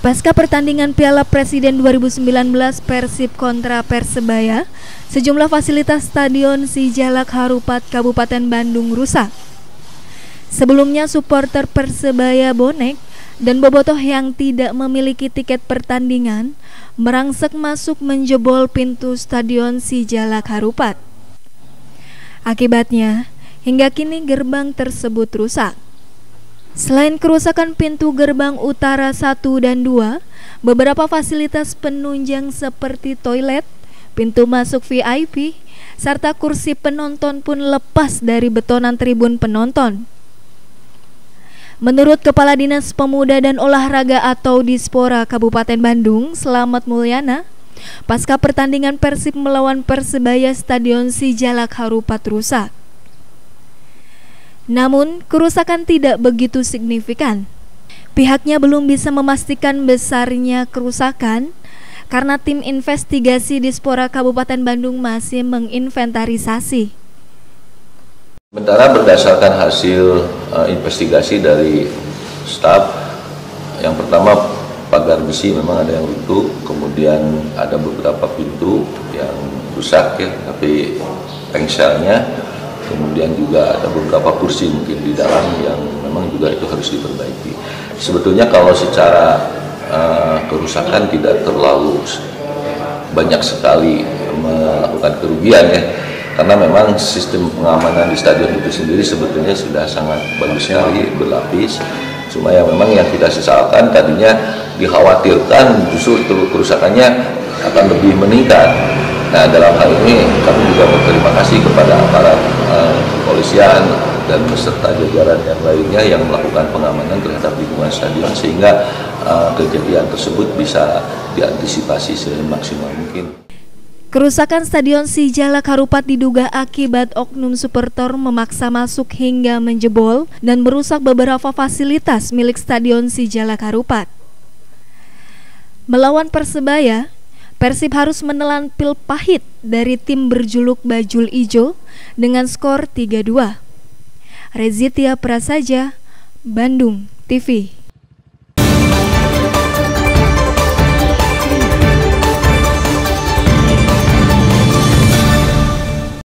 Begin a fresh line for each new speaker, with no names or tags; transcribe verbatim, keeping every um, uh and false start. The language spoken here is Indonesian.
Pasca pertandingan Piala Presiden dua ribu sembilan belas Persib kontra Persebaya, sejumlah fasilitas Stadion Sijalak Harupat Kabupaten Bandung rusak. Sebelumnya supporter Persebaya bonek dan bobotoh yang tidak memiliki tiket pertandingan merangsek masuk menjebol pintu Stadion Sijalak Harupat. Akibatnya, hingga kini gerbang tersebut rusak. Selain kerusakan pintu gerbang utara satu dan dua, beberapa fasilitas penunjang seperti toilet, pintu masuk V I P, serta kursi penonton pun lepas dari betonan tribun penonton. Menurut Kepala Dinas Pemuda dan Olahraga atau Dispora Kabupaten Bandung, Slamet Mulyana, pasca pertandingan Persib melawan Persebaya Stadion Sijalak Harupat rusak. Namun, kerusakan tidak begitu signifikan. Pihaknya belum bisa memastikan besarnya kerusakan karena tim investigasi Dispora Kabupaten Bandung masih menginventarisasi.
Sementara berdasarkan hasil uh, investigasi dari staf, yang pertama pagar besi memang ada yang runtuh, kemudian ada beberapa pintu yang rusak ya, tapi pengselnya, kemudian juga ada beberapa kursi mungkin di dalam yang memang juga itu harus diperbaiki. Sebetulnya kalau secara uh, kerusakan tidak terlalu banyak sekali melakukan kerugian ya, karena memang sistem pengamanan di stadion itu sendiri sebetulnya sudah sangat bagus sekali, berlapis. Cuma yang memang yang kita sesalkan tadinya dikhawatirkan justru itu kerusakannya akan lebih meningkat. Nah, dalam hal ini kami juga berterima kasih kepada aparat uh, kepolisian dan beserta jajaran yang lainnya yang melakukan pengamanan terhadap lingkungan stadion sehingga uh, kejadian tersebut bisa diantisipasi semaksimal mungkin.
Kerusakan Stadion Sijalak Harupat diduga akibat oknum supporter memaksa masuk hingga menjebol dan merusak beberapa fasilitas milik Stadion Sijalak Harupat. Melawan Persebaya, Persib harus menelan pil pahit dari tim berjuluk Bajul Ijo dengan skor tiga dua. Rezitia Prasaja, Bandung T V.